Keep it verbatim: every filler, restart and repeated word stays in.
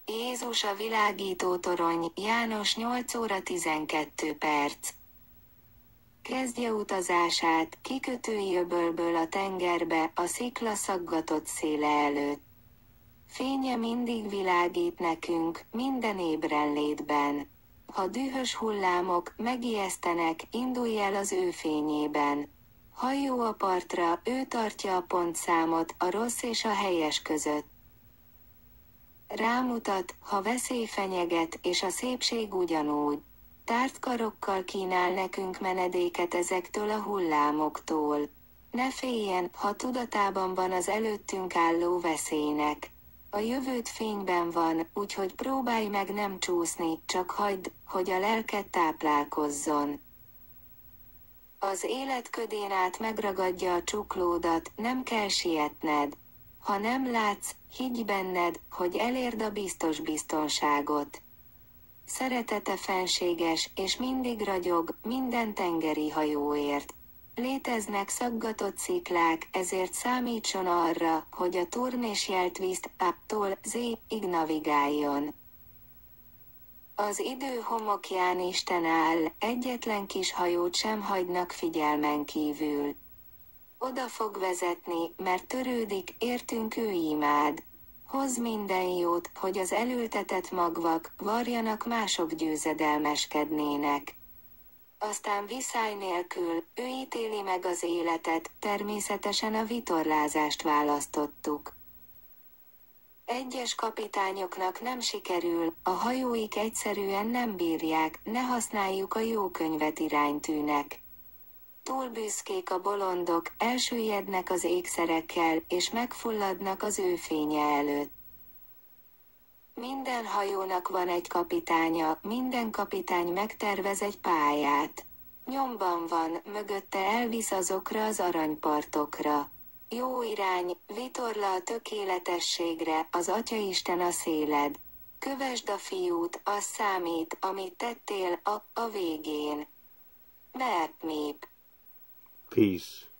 Jézus a világító torony, János nyolc óra tizenkettő perc. Kezdje utazását, kikötői öbölből a tengerbe, a szikla szaggatott széle előtt. Fénye mindig világít nekünk, minden ébrenlétben. Ha dühös hullámok megijesztenek, indulj el az ő fényében. Hajó a partra, ő tartja a pontszámot, a rossz és a helyes között. Rámutat, ha veszély fenyeget, és a szépség ugyanúgy. Tárt karokkal kínál nekünk menedéket ezektől a hullámoktól. Ne féljen, ha tudatában van az előttünk álló veszélynek. A jövőd fényben van, úgyhogy próbálj meg nem csúszni, csak hagyd, hogy a lelked táplálkozzon. Az élet ködén át megragadja a csuklódat, nem kell sietned. Ha nem látsz, higgy benned, hogy elérd a biztos biztonságot. Szeretete fenséges, és mindig ragyog, minden tengeri hajóért. Léteznek szaggatott sziklák, ezért számítson arra, hogy a turnésjelt vízt A-tól Z-ig navigáljon. Az idő homokján Isten áll, egyetlen kis hajót sem hagynak figyelmen kívül. Oda fog vezetni, mert törődik, értünk ő imád. Hozz minden jót, hogy az elültetett magvak, varjanak mások győzedelmeskednének. Aztán viszály nélkül, ő ítéli meg az életet, természetesen a vitorlázást választottuk. Egyes kapitányoknak nem sikerül, a hajóik egyszerűen nem bírják, ne használjuk a jó könyvet iránytűnek. Túl büszkék a bolondok, elsüllyednek az ékszerekkel, és megfulladnak az ő fénye előtt. Minden hajónak van egy kapitánya, minden kapitány megtervez egy pályát. Nyomban van, mögötte elvisz azokra az aranypartokra. Jó irány, vitorla a tökéletességre, az Atyaisten a széled. Kövesd a fiút, az számít, amit tettél a, a végén. Meep, meep. Peace.